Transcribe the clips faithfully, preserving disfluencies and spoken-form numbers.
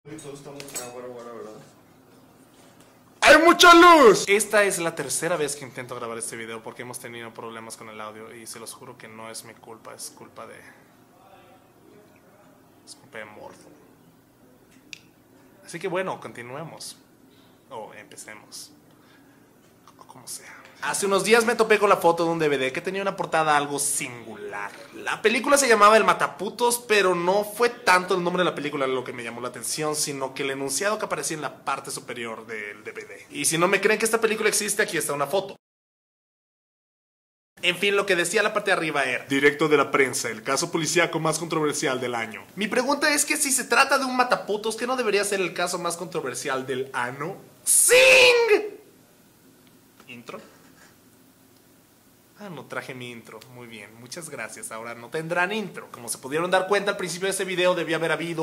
Todo está muy guara, guara, ¿verdad? ¡Hay mucha luz! Esta es la tercera vez que intento grabar este video porque hemos tenido problemas con el audio y se los juro que no es mi culpa, es culpa de... es culpa de Morpho. Así que bueno, continuemos. O empecemos. O como sea. Hace unos días me topé con la foto de un D V D que tenía una portada algo singular. La película se llamaba El Mataputos, pero no fue tanto el nombre de la película lo que me llamó la atención, sino que el enunciado que aparecía en la parte superior del D V D. Y si no me creen que esta película existe, aquí está una foto. En fin, lo que decía la parte de arriba era: directo de la prensa, el caso policíaco más controversial del año. Mi pregunta es que si se trata de un mataputos, ¿qué no debería ser el caso más controversial del ano? ¡Sing! ¿Intro? Ah, no traje mi intro. Muy bien, muchas gracias. Ahora no tendrán intro. Como se pudieron dar cuenta, al principio de este video debía haber habido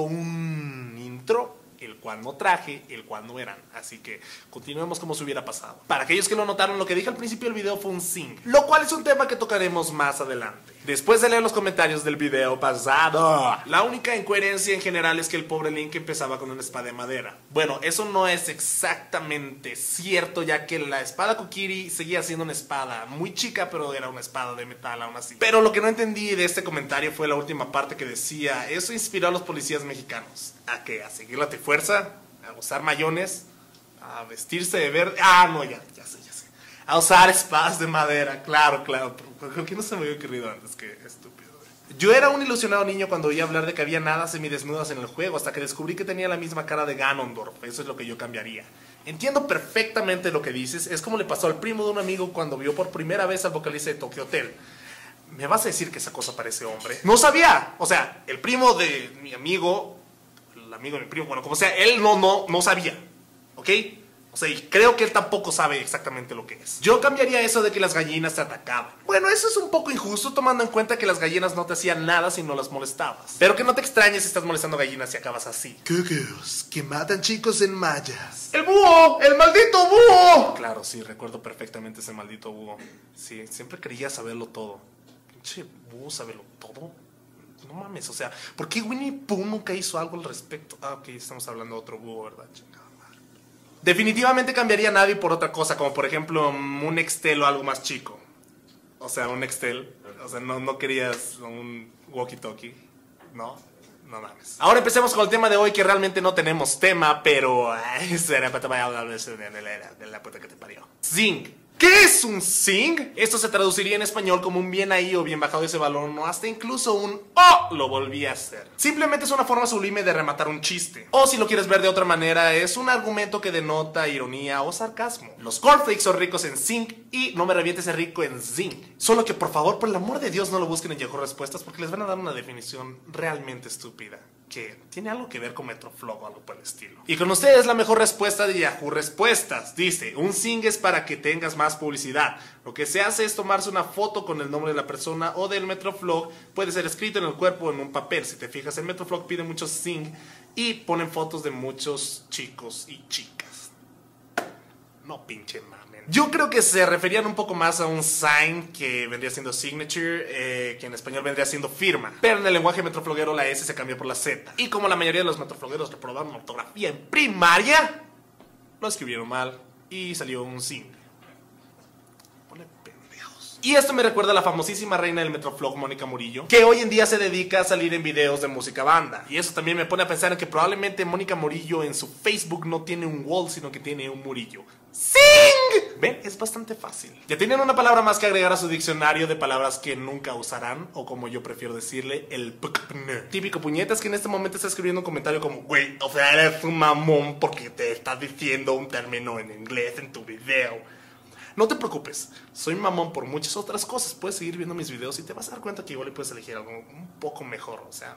un intro, el cual no traje, el cual no eran. Así que continuemos como si hubiera pasado. Para aquellos que lo notaron, lo que dije al principio del video fue un sing, lo cual es un tema que tocaremos más adelante. Después de leer los comentarios del video pasado, la única incoherencia en general es que el pobre Link empezaba con una espada de madera. Bueno, eso no es exactamente cierto, ya que la espada Kokiri seguía siendo una espada muy chica, pero era una espada de metal aún así. Pero lo que no entendí de este comentario fue la última parte que decía: eso inspiró a los policías mexicanos. ¿A qué? ¿A seguir la T-Fuerza? ¿A usar mayones? ¿A vestirse de verde? Ah, no, ya, ya sé, ya sé. A usar espadas de madera, claro, claro. ¿Por qué no se me había ocurrido antes? Qué estúpido. Yo era un ilusionado niño cuando oía hablar de que había nada semidesnudas en el juego, hasta que descubrí que tenía la misma cara de Ganondorf. Eso es lo que yo cambiaría. Entiendo perfectamente lo que dices. Es como le pasó al primo de un amigo cuando vio por primera vez al vocalista de Tokyo Hotel. ¿Me vas a decir que esa cosa parece hombre? ¡No sabía! O sea, el primo de mi amigo, el amigo de mi primo, bueno, como sea, él no, no, no sabía. ¿Ok? O sea, y creo que él tampoco sabe exactamente lo que es. Yo cambiaría eso de que las gallinas te atacaban. Bueno, eso es un poco injusto tomando en cuenta que las gallinas no te hacían nada si no las molestabas. Pero que no te extrañes si estás molestando gallinas y acabas así. Cucus, que matan chicos en mallas. ¡El búho! ¡El maldito búho! Claro, sí, recuerdo perfectamente ese maldito búho. Sí, siempre creía saberlo todo. Pinche búho, saberlo todo. No mames, o sea, ¿por qué Winnie Pooh nunca hizo algo al respecto? Ah, ok, estamos hablando de otro búho, ¿verdad? Chingada. Definitivamente cambiaría a Navi por otra cosa, como por ejemplo un Nextel o algo más chico. O sea, un Nextel. O sea, no, no querías un walkie-talkie, ¿no? No mames. Ahora empecemos con el tema de hoy, que realmente no tenemos tema, pero... ay, será para hablar de la puta que te parió. Zing. ¿Qué es un zing? Esto se traduciría en español como un bien ahí o bien bajado ese balón, o hasta incluso un oh, lo volví a hacer. Simplemente es una forma sublime de rematar un chiste. O si lo quieres ver de otra manera, es un argumento que denota ironía o sarcasmo. Los cornflakes son ricos en zinc y no me revientes es rico en zinc. Solo que por favor, por el amor de Dios, no lo busquen en Yahoo Respuestas porque les van a dar una definición realmente estúpida, que tiene algo que ver con Metroflog o algo por el estilo. Y con ustedes la mejor respuesta de Yahoo Respuestas. Dice: un zing es para que tengas más publicidad. Lo que se hace es tomarse una foto con el nombre de la persona o del Metroflog. Puede ser escrito en el cuerpo o en un papel. Si te fijas, el Metroflog pide muchos zing y ponen fotos de muchos chicos y chicas. No pinche mamen. Yo creo que se referían un poco más a un sign, que vendría siendo signature, eh, que en español vendría siendo firma. Pero en el lenguaje metrofloguero la S se cambió por la Z. Y como la mayoría de los metroflogueros reprobaron ortografía en primaria, lo escribieron mal y salió un sign. Pone pendejos. Y esto me recuerda a la famosísima reina del Metroflog, Mónica Murillo, que hoy en día se dedica a salir en videos de música banda. Y eso también me pone a pensar en que probablemente Mónica Murillo en su Facebook no tiene un wall, sino que tiene un murillo. ¡Sing! ¿Ven? Es bastante fácil. Ya tienen una palabra más que agregar a su diccionario de palabras que nunca usarán, o como yo prefiero decirle, el p-p-n. Típico puñetas que en este momento está escribiendo un comentario como: güey, o sea, eres un mamón porque te estás diciendo un término en inglés en tu video. No te preocupes, soy mamón por muchas otras cosas. Puedes seguir viendo mis videos y te vas a dar cuenta que igual le puedes elegir algo un poco mejor, o sea...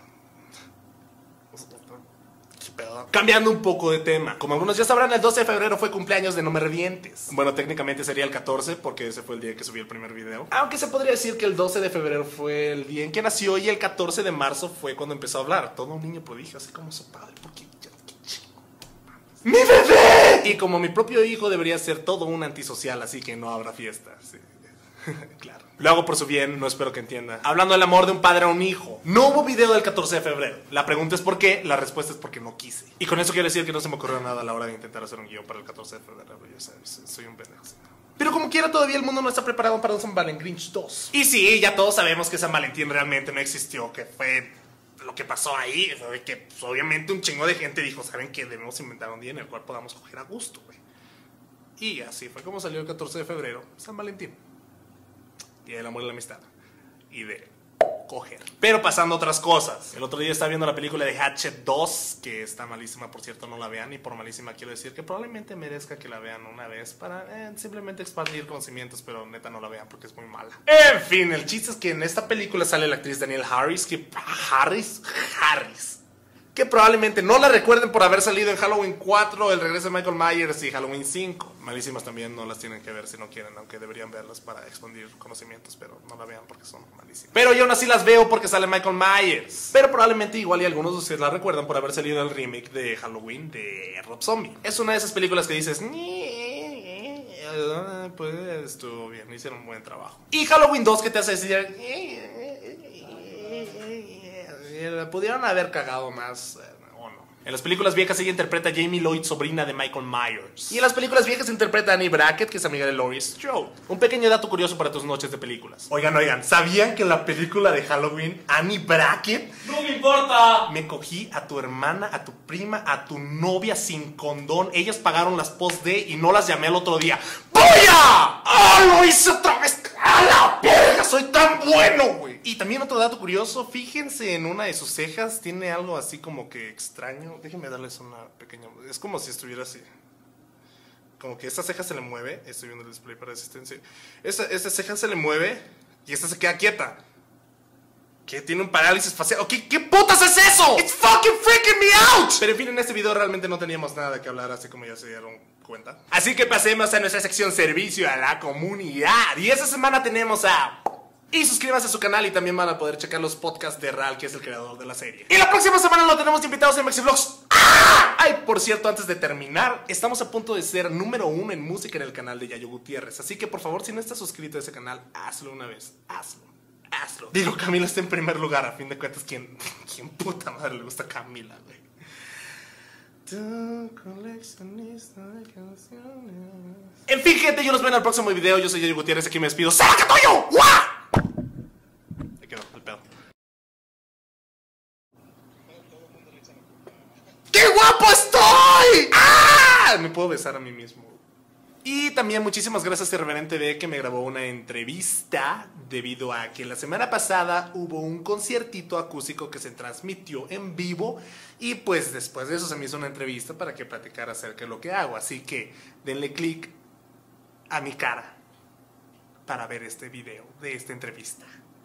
Cambiando un poco de tema, como algunos ya sabrán, el doce de febrero fue cumpleaños de No Me Revientes. Bueno, técnicamente sería el catorce, porque ese fue el día que subí el primer video. Aunque se podría decir que el doce de febrero fue el día en que nació y el catorce de marzo fue cuando empezó a hablar. Todo un niño prodigio, así como su padre, porque ya, qué chingo. ¡Mi bebé! Y como mi propio hijo, debería ser todo un antisocial, así que no habrá fiesta. Sí. Claro. Lo hago por su bien, no espero que entienda. Hablando del amor de un padre a un hijo. No hubo video del catorce de febrero. La pregunta es por qué, la respuesta es porque no quise. Y con eso quiero decir que no se me ocurrió nada a la hora de intentar hacer un guión para el catorce de febrero. Yo sé, soy un pendejo. Pero como quiera, todavía el mundo no está preparado para un San Valentín Grinch dos. Y sí, ya todos sabemos que San Valentín realmente no existió, que fue lo que pasó ahí. Fue que pues, obviamente un chingo de gente dijo, ¿saben qué? Debemos inventar un día en el cual podamos coger a gusto, güey. Y así fue como salió el catorce de febrero, San Valentín. Día del amor y la amistad. Y de coger. Pero pasando a otras cosas. El otro día estaba viendo la película de Hatchet dos, que está malísima, por cierto, no la vean. Y por malísima quiero decir que probablemente merezca que la vean una vez para eh, simplemente expandir conocimientos, pero neta no la vean porque es muy mala. En fin, el chiste es que en esta película sale la actriz Danielle Harris, que... Harris, Harris. Que probablemente no la recuerden por haber salido en Halloween cuatro, El regreso de Michael Myers y Halloween cinco. Malísimas también, no las tienen que ver si no quieren, aunque deberían verlas para expandir conocimientos, pero no la vean porque son malísimas. Pero yo aún así las veo porque sale Michael Myers. Pero probablemente igual y algunos de ustedes la recuerdan por haber salido el remake de Halloween de Rob Zombie. Es una de esas películas que dices... pues estuvo bien, hicieron un buen trabajo. Y Halloween dos que te hace decir... pudieron haber cagado más, eh, o no. En las películas viejas ella interpreta a Jamie Lloyd, sobrina de Michael Myers. Y en las películas viejas interpreta a Annie Brackett, que es amiga de Laurie Strode. Un pequeño dato curioso para tus noches de películas. Oigan, oigan, ¿sabían que en la película de Halloween, Annie Brackett... ¡No me importa! Me cogí a tu hermana, a tu prima, a tu novia sin condón. Ellas pagaron las post-D y no las llamé el otro día. ¡Voya! ¡Ah, lo hice otra vez! ¡A la verga! ¡Soy tan bueno, güey! Y también otro dato curioso, fíjense en una de sus cejas, tiene algo así como que extraño. Déjenme darles una pequeña... Es como si estuviera así. Como que esta ceja se le mueve. Estoy viendo el display para asistencia. Esta, esta ceja se le mueve y esta se queda quieta. ¿Qué? ¿Tiene un parálisis facial? ¿Qué, ¿Qué putas es eso? It's fucking freaking me out. Pero en fin, en este video realmente no teníamos nada de qué hablar, así como ya se dieron cuenta. Así que pasemos a nuestra sección servicio a la comunidad. Y esta semana tenemos a... Y suscríbanse a su canal y también van a poder checar los podcasts de Ral, que es el creador de la serie. Y la próxima semana lo tenemos invitados en Mexivlogs. ¡Ah! Ay, por cierto, antes de terminar, estamos a punto de ser número uno en música en el canal de Yayo Gutiérrez. Así que por favor, si no estás suscrito a ese canal, hazlo una vez. Hazlo. Hazlo. Digo, Camila está en primer lugar. A fin de cuentas, ¿quién, quién puta madre le gusta a Camila, güey? Tu coleccionista de canciones. En fin, gente, yo los veo en el próximo video. Yo soy Yayo Gutiérrez, aquí me despido. ¡Saca tuyo! ¡Guau! Ahí quedó, el pedo. ¡Qué guapo estoy! ¡Ah! Me puedo besar a mí mismo. Y también muchísimas gracias a Reverente D, que me grabó una entrevista debido a que la semana pasada hubo un conciertito acústico que se transmitió en vivo y pues después de eso se me hizo una entrevista para que platicara acerca de lo que hago. Así que denle click a mi cara para ver este video de esta entrevista.